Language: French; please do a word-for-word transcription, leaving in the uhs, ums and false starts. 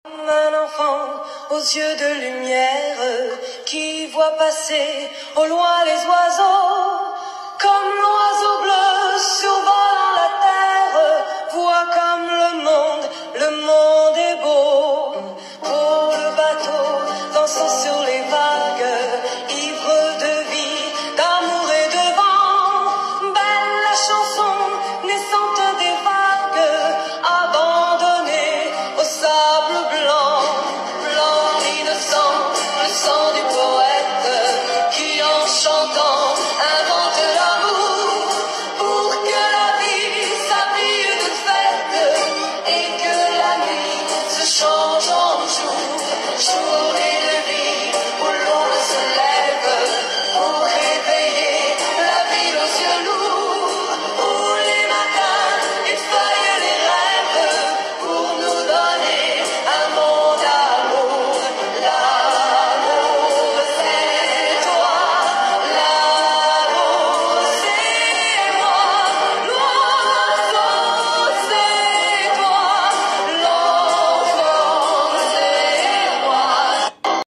Comme un enfant aux yeux de lumière qui voit passer au loin les oiseaux, comme l'oiseau